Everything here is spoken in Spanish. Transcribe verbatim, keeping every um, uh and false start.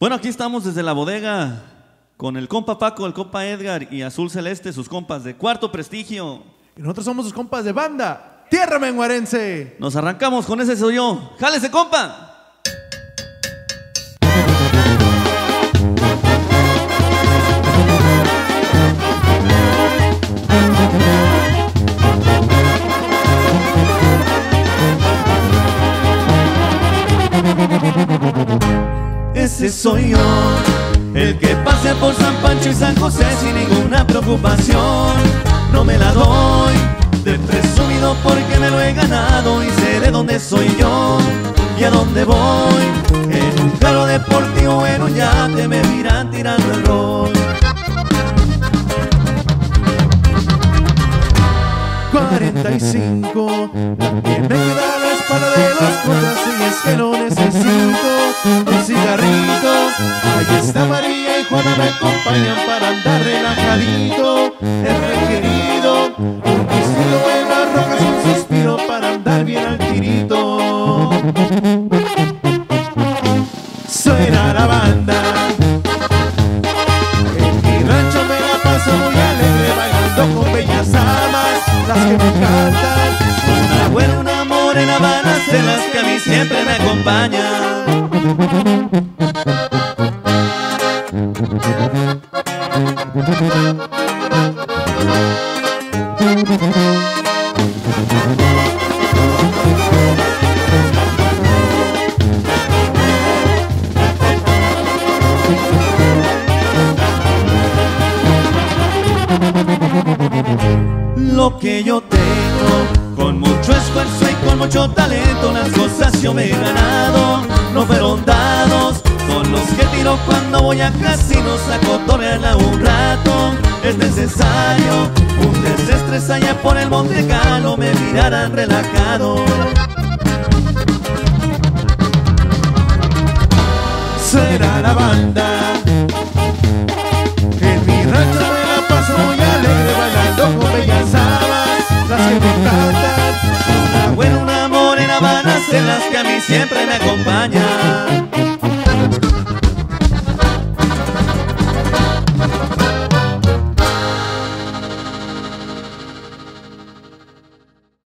Bueno, aquí estamos desde la bodega con el compa Paco, el compa Edgar y Azul Celeste, sus compas de Cuarto Prestigio. Y nosotros somos sus compas de banda, Tierra Menguarense. Nos arrancamos con ese soy yo. ¡Jálese, compa! Ese soy yo, el que pase por San Pancho y San José sin ninguna preocupación. No me la doy de presumido porque me lo he ganado y sé de dónde soy yo y a dónde voy. En un carro deportivo, en un yate me miran tirando el rol. cuarenta y cinco, la que me queda a la espalda de los contras y es que lo necesito. Un cigarrito, ahí está María y Juana me acompañan para andar relajadito. Es requerido un vestido en las rocas, un suspiro para andar bien al tirito. Suena la banda, en mi rancho me la paso muy alegre bailando con bellas damas, las que me encantan. Una buena, una morena van a ser las que a mí siempre me acompañan. Lo que yo tengo, con mucho esfuerzo y con mucho talento, las cosas yo me he ganado. No fueron dados, son los que tiro cuando voy a casinos a cotorrearla un rato. Es necesario un desestrés allá por el Monte Calo, me mirarán relajado. Será la banda, en mi rancho me la paso muy alegre bailando con bellas damas, las que me encantan. Una buena, una morena van a ser las que a mí siempre me acompañan.